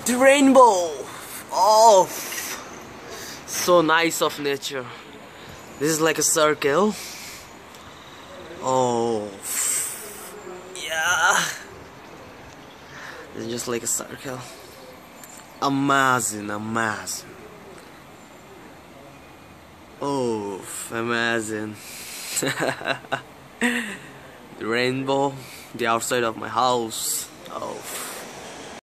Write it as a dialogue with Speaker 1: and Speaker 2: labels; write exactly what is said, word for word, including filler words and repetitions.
Speaker 1: The rainbow. Oh, so nice of nature. This is like a circle. Oh, yeah. It's just like a circle. Amazing, amazing. Oh, amazing. The rainbow, the outside of my house. Oh.